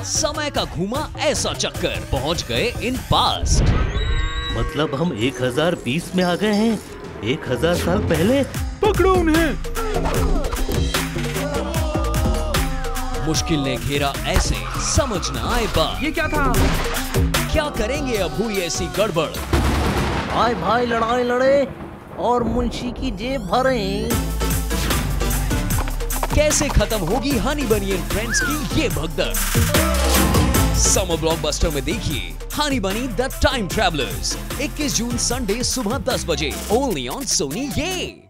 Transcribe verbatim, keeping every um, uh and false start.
समय का घूमा ऐसा चक्कर, पहुंच गए इन पास्ट। मतलब हम एक हजार बीस में आ गए हैं, एक हजार साल पहले। पकड़ो उन्हें। मुश्किल ने घेरा ऐसे समझ न आए बात। ये क्या था? क्या करेंगे अब हुई ऐसी गड़बड़। भाई भाई लड़ाई लड़े और मुंशी की जेब भरे। कैसे खत्म होगी हनी बनी एंड फ्रेंड्स की ये भगदड़। समर ब्लॉकबस्टर में देखिए हनी बनी द टाइम ट्रैवलर्स, इक्कीस जून संडे सुबह दस बजे ओनली ऑन सोनी ये।